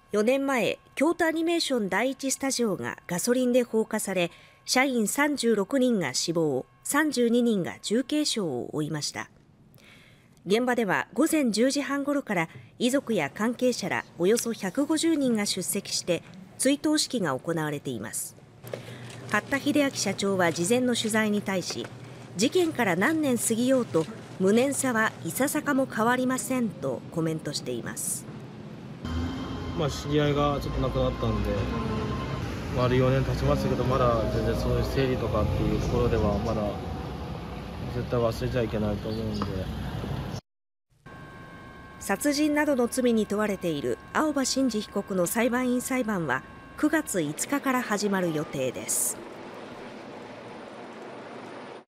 4年前、京都アニメーション第一スタジオがガソリンで放火され、社員36人が死亡、32人が重軽傷を負いました。現場では午前10時半ごろから遺族や関係者らおよそ150人が出席して追悼式が行われています。八田英明社長は事前の取材に対し、事件から何年過ぎようと無念さはいささかも変わりませんとコメントしています。 知り合いがちょっと亡くなったんで、丸4年経ちましたけど、まだ全然そういう整理とかっていうところではまだ絶対忘れちゃいけないと思うんで。 殺人などの罪に問われている青葉真司被告の裁判員裁判は9月5日から始まる予定です。